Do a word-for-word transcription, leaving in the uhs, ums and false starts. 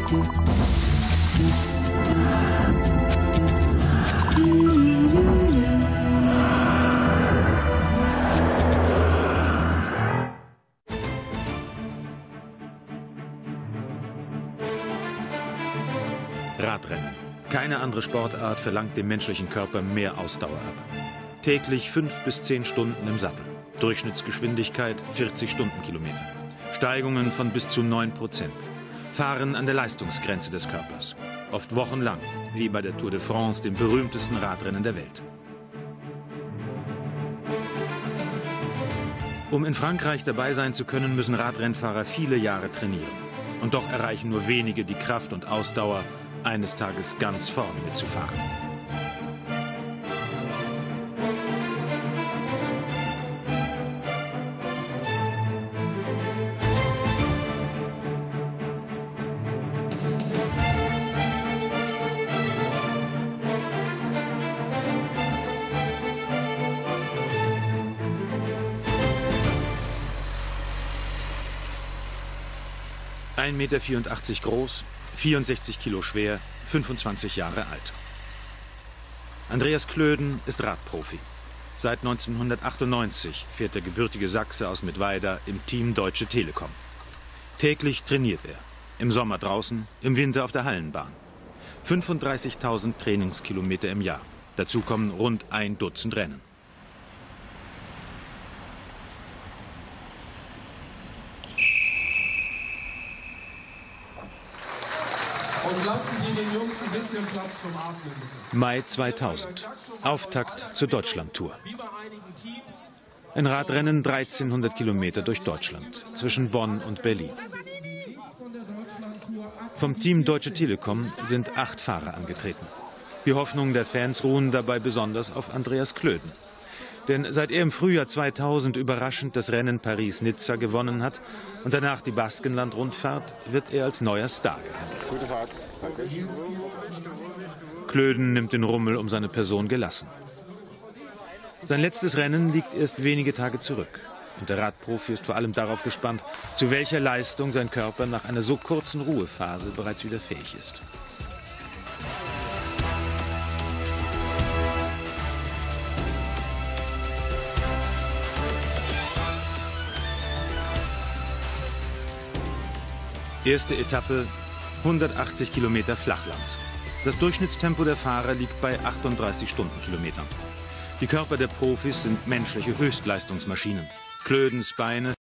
Radrennen. Keine andere Sportart verlangt dem menschlichen Körper mehr Ausdauer ab. Täglich fünf bis zehn Stunden im Sattel. Durchschnittsgeschwindigkeit vierzig Stundenkilometer. Steigungen von bis zu neun Prozent. Fahren an der Leistungsgrenze des Körpers. Oft wochenlang, wie bei der Tour de France, dem berühmtesten Radrennen der Welt. Um in Frankreich dabei sein zu können, müssen Radrennfahrer viele Jahre trainieren. Und doch erreichen nur wenige die Kraft und Ausdauer, eines Tages ganz vorn mitzufahren. ein Meter vierundachtzig groß, vierundsechzig Kilo schwer, fünfundzwanzig Jahre alt. Andreas Klöden ist Radprofi. Seit neunzehnhundertachtundneunzig fährt der gebürtige Sachse aus Mittweida im Team Deutsche Telekom. Täglich trainiert er. Im Sommer draußen, im Winter auf der Hallenbahn. fünfunddreißigtausend Trainingskilometer im Jahr. Dazu kommen rund ein Dutzend Rennen. Und lassen Sie den Jungs ein bisschen Platz zum Atmen, bitte. Mai zweitausend. Auftakt zur Deutschlandtour. Ein Radrennen dreizehnhundert Kilometer durch Deutschland, zwischen Bonn und Berlin. Vom Team Deutsche Telekom sind acht Fahrer angetreten. Die Hoffnungen der Fans ruhen dabei besonders auf Andreas Klöden. Denn seit er im Frühjahr zweitausend überraschend das Rennen Paris-Nizza gewonnen hat und danach die Baskenland-Rundfahrt, wird er als neuer Star gehandelt. Gute Fahrt. Danke. Klöden nimmt den Rummel um seine Person gelassen. Sein letztes Rennen liegt erst wenige Tage zurück. Und der Radprofi ist vor allem darauf gespannt, zu welcher Leistung sein Körper nach einer so kurzen Ruhephase bereits wieder fähig ist. Erste Etappe, hundertachtzig Kilometer Flachland. Das Durchschnittstempo der Fahrer liegt bei achtunddreißig Stundenkilometern. Die Körper der Profis sind menschliche Höchstleistungsmaschinen. Klödens Beine